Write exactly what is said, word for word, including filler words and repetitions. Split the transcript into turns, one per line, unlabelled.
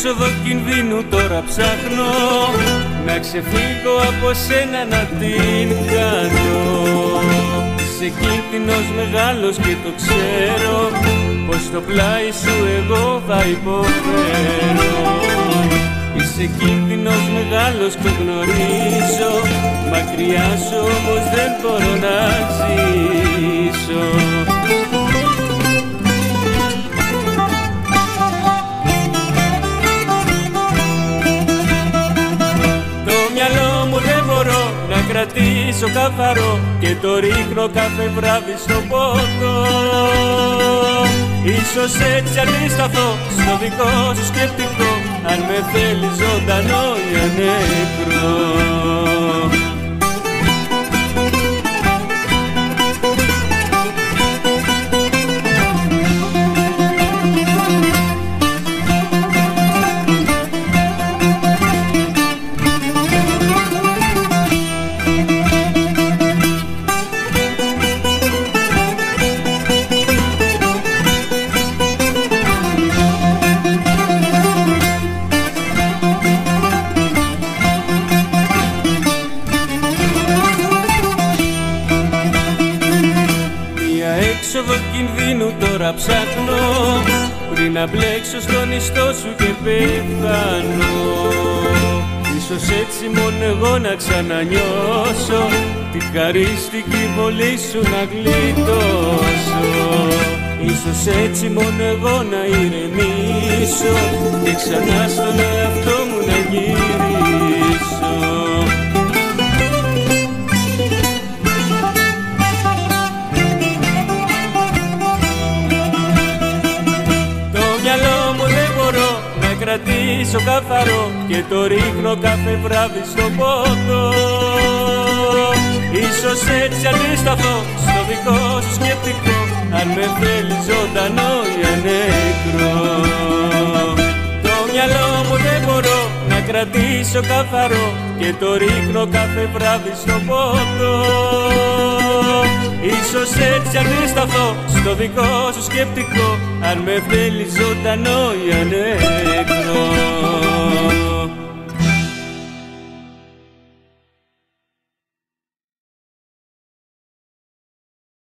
έξοδο κινδύνου τώρα ψάχνω, να ξεφύγω από σένα να την κάνω. Είσαι κίνδυνος μεγάλος και το ξέρω, πως στο πλάι σου εγώ θα υποφέρω. Είσαι κίνδυνος μεγάλος το γνωρίζω, μακριά σου όμως δεν μπορώ να ζήσω. Το μυαλό μου δεν μπορώ να κρατήσω καθαρό και το ρίχνω κάθε βράδυ στο ποτό. Ίσως έτσι αντισταθώ στο δικό σου σκεπτικό, αν με θέλεις ζωντανό ή νεκρό. Έξοδο κινδύνου τώρα ψάχνω, πριν να μπλέξω στον ιστό σου και πεθάνω. Ίσως έτσι μόνο εγώ να ξανανιώσω τη χαρίστικη βολή σου να γλιτώσω. Ίσως έτσι μόνο εγώ να ηρεμήσω και ξανά στον εαυτό μου να γυρίσω. Κρατήσω καθαρό και το ρίχνω κάθε βράδυ στο ποτό. Ίσως έτσι αντισταθώ στο δικό σου σκεπτικό, αν με θέλεις ζωντανό ή νεκρό. Το μυαλό μου δεν μπορώ να κρατήσω καθαρό και το ρίχνω κάθε βράδυ στο ποτό. Ίσως έτσι αντισταθώ στο δικό σου σκεπτικό, αν με θέλεις ζωντανό ή νεκρό.